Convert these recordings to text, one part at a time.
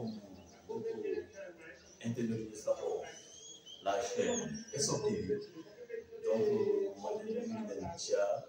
comme beaucoup internautes la chaîne est sortie. Donc, moi, je suis venu dans le chat,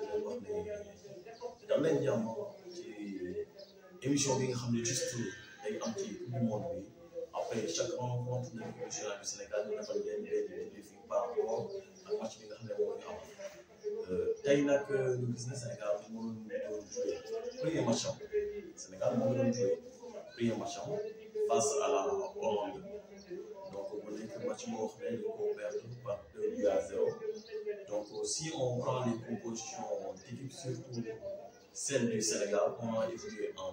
dans leen jàmm ci émission bi nga xam ne juste day am ci coupe du monde bi après chaque rencontre de l'équipe nationale du Sénégal ñu defal benn débriefing par rapport ak match bi nga xam ne moom ñu am tey nag ñu gis ne Sénégal moo doon joué premier match am Sénégal moo doon joué premier match am face à la Hollande donc mu nekk match boo xam ne dañ ko perdre par 2-0. Donc, si on prend les compositions d'équipe, surtout celle du Sénégal, on a évolué en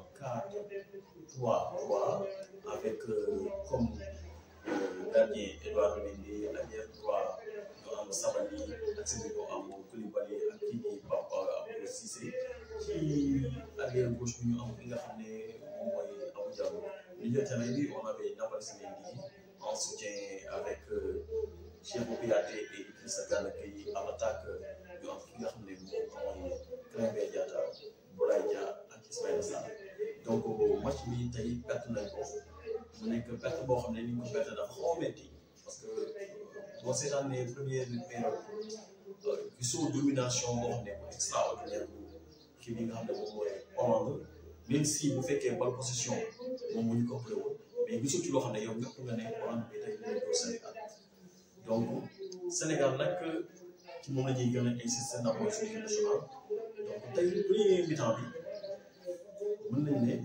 4-3-3 avec comme gardien Edouard Mendy, arrière droit Yohan Sabali, Axel Amo, Koulibaly, Akili, Papa, Abdou Cissé, qui arrière gauche, nous avons regardé Abou Diallo. Milieu de terrain, on avait Nabal Mendy en soutien avec Cheikh Kouyaté et Idrissa Gana Gueye à l'attaque yu am ki nga xam ne moom mooy Krépin Diatta Boulaye Dia ak Ismaïla Sarr donc match bi tey perte nañ ko mu nekk perte boo xam ne ni ñu ko perte dafa xaw a métti parce que boo seetaanee première période gisoo domination boo xam ne bu extraordinaire bu kii bi nga xam ne moom mooy Hollande même si bu fekkee bal possession moom mu ñu ko ëppale woon mais gisoo ci loo xam ne yow ñëpp nga ne Hollande bi tey ñu ko Sénégal. Donc, Sénégal nag ci moom la ñuy gën a insister ndax mooy suñu équipe nationale donc tey premier mi-temps bi mën nañu ne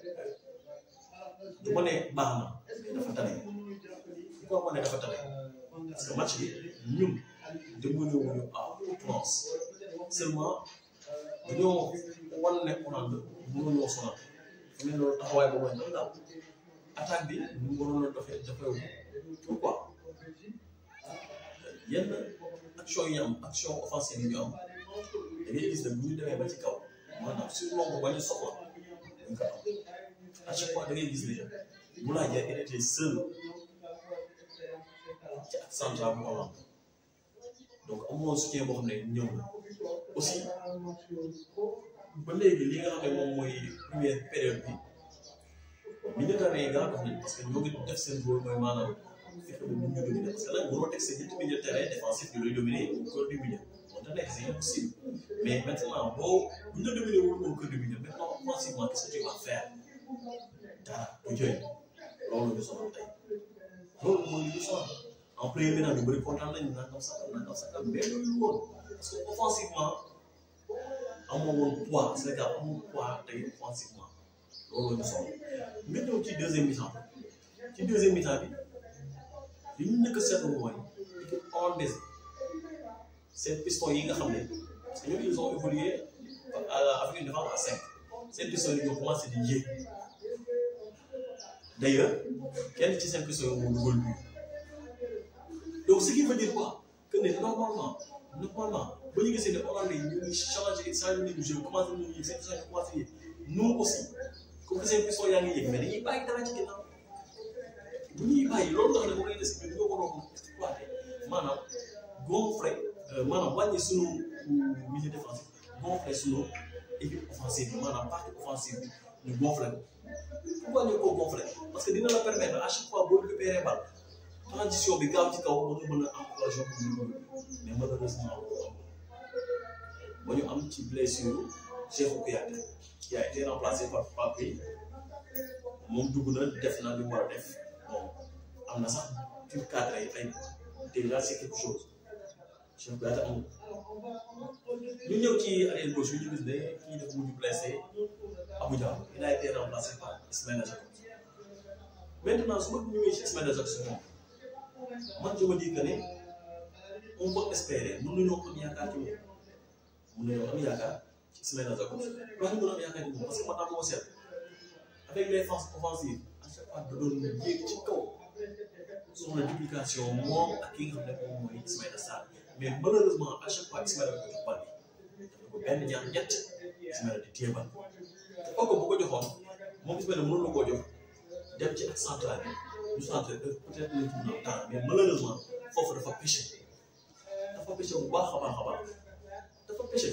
du ma ne baax na mais dafa tane pourquoi ma ne dafa tane parce que match bi ñun déggoo wuñu à outrance seulement dañoo wan ne Hollande mënuñoo sonal fu ne loolu taxawaay boobu lañ doon daal attaque bi ñu waroon a dafay pourquoi. yenn action yi am action offensive yi ñu am da ngay gis ne bu ñu demee ba ci kaw maanaam sur nombre ba ñu soxla ñu ko am à chaque fois da ngay gis ne Boulaye Dia était seul ci ak central bu Hollande donc amoon soutien boo xam ne ñëw na aussi ba léegi li nga xam ne moom mooy première période bi milieu de terrain yi nga xam ne parce que ñoo ngi def seen rôle mooy maanaam. Fexe ba ñu dominer parce que nag mënoo teg sa ñetti milieu de terrain défensif bi lay dominer au cœur du milieu moo tax nekk c'est impossible mais maintenant boo bu ñu la dominer wul au cœur du milieu maintenant offensivement qu'est-ce que tu vas faire dara bu jëriñ loolu ñu sonal tey loolu mooy li ñu sonal en premier mi-temps ñu bëri kontaan nañu nangam sax mais loolu woon parce que offensivement amoo woon poids Sénégal amul poids tey offensivement loolu ñu sonal nga ñëw ci deuxième mi-temps bi. li ñu njëkk a seetlu mooy équipe hollandaise seen piston yi nga xam ne parce que ñoom ils ont évolué avec une défense à 5 seen piston yi ñoo commencé di yéeg d'ailleurs kenn ci seen piston yi moo dugal bi donc ce qui veut dire quoi que ne normalement ba ñu gisee ne Hollande yi ñu ngi changé nañu jeu commencé nañu yéeg seen piston yi commencé yéeg nous aussi comme que seen piston yaa ngi yéeg mais dañuy bàyyi dara ci ginnaaw. bu ñuy bàyyi loolu tax ne bu ngay des bi ñu ko waroon exploité maanaam gonflé maanaam wàññi sunu milieu défensif gonflé sunu équipe offensive bi maanaam partie offensive bi ñu gonflé ko pourquoi ñu ko gonflé parce que dina la permettre à chaque fois boo récupéré bal transition bi gaaw ci kaw ba nga mën a encouragé ko mais malheureusement ba ñu am ci blessure Cheikh Kouyaté qui a été remplacé par Pape moom dugg na def na li mu war a def. Bon, am na sax ci cadre yi ay déjà c'est quelque chose Cheikh Kouyaté amul ñu ñëw ci arrière gauche ñu gis ne kii dafa mujj blessé Abou Diallo il a été remplacé par Ismaïla Sarr maintenant su ma ñëwee ci Ismaïla Sarr man je me dis que ne on peut espérer mën nañoo am yaakaar ci moom mën nañoo am yaakaar ci Ismaïla Sarr wax ñu mën a am yaakaar ci moom parce que man moo seet avec les forces offensives à chaque fois da doon yéeg ci kaw soxla duplication moom ak ki nga xam ne moom mooy Ismaïla Sarr mais malheureusement à chaque fois Ismaïla ko jox bal bi dafa ko benn ñaar ñett Ismaïla di téye bal te kooku bu ko joxoon moom Ismaïla mënoon na koo jox dem ci ak central bi ñu centré peut-être ñu tudd temps mais malheureusement foofu dafa péché bu baax a baax dafa péché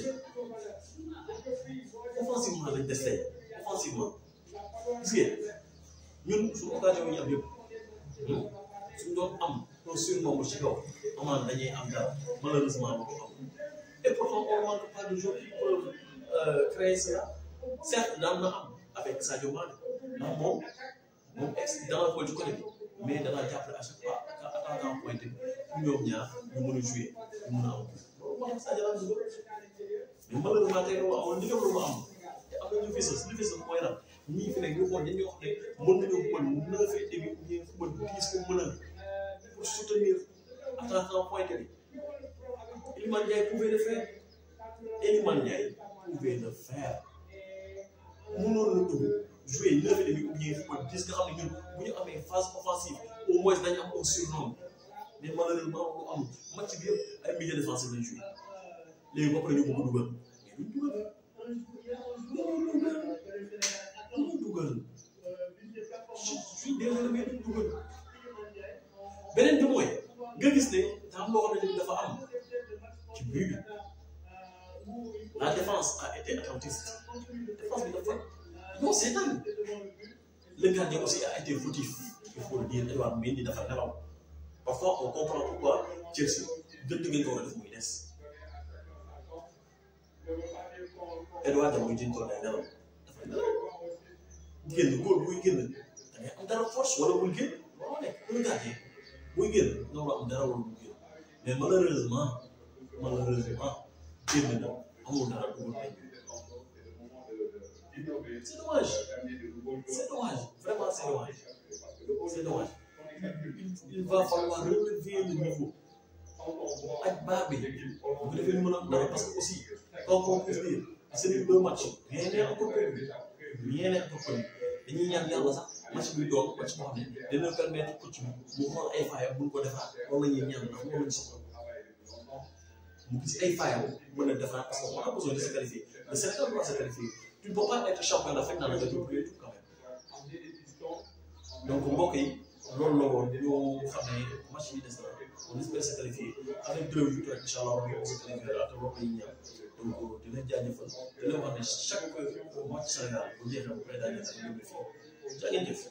offensivement lañ des tey offensivement gis ngeen ñun suñu occasion yi ñu am yëpp suñu doon am un surnombre ci kaw amaan dañuy am dara malheureusement moo ko am et pourtant on manque pas de joueurs qui peuvent créer cela certes daan na am avec Sadio Mané ndax moom ex dans le côté bi mais danaa jàppale à chaque fois attaquant pointé pour ñoom ñaar ñu mën a jouer ñu mën a am loolu moo tax Sadio daan dugal mais malheureusement tey loolu amoon ndigal lu mu am te am na ñu fës mooy lan ñii fi nekk ñu xool dañuy wax ne mën nañoo football 9 et demi ou bien football 10 pour mën a pour soutenir attaquant pointé bi Iliman Ndiaye pouvait le faire Iliman Ndiaye pouvait le faire mënoon na dugg jouer 9 et demi ou bien football 10 nga xam ne ñun bu ñu amee phase offensive au moins dañu am un surnom mais malheureusement lu am match bi yëpp ay milieu défensif lañ joué léegi ba pare ñu bëgg dugal mais duñ dugal je suis désolé mais duñ dugal beneen bi mooy nga gis ne daa am loo xam ne dafa am ci but bi la défense a été attentiste défense bi dafa non c'est ça le gardien aussi a été fautif il faut le dire Edouard Mendy dafa nelaw parfois on comprend pourquoi Chelsea gën ngeen ko war a def muy des Edouard da muy jënd ko day nelaw dafa nelaw génn góor buy génn da ngay am dara force wala muy génn moo nekk un gardien buy génn loolu am dara wala muy génn mais malheureusement génn na amul dara dugul nañ c'est dommage vraiment c'est dommage il va falloir relever le niveau ak baax bi bu defee ñu mën a am dara parce que aussi comme on peut dire c'est deux matchs rien n'est encore perdu dañuy ñaan yàlla sax match bi doon match boo xam ne dina permettre coach bi mu xool ay faayam bu ñu ko defaraat loolu la ñuy ñaan ndax loolu lañ soxla mu gis ay faayam mën a defaraat parce que on a besoin de se qualifier le Sénégal doit se qualifier tu ne peux pas être champion d'Afrique dans le double tout quand même donc mbokk yi loolu la woon ñu xam ne match bi des na on espère se qualifier avec 2 victoires incha allah on se qualifiera te loolu la ñuy ñaan donc di leen jaajëfal di leen wax ne chaque match Sénégal bu jeexee bu koy daajee ak débriefing jaa ngeen jëf.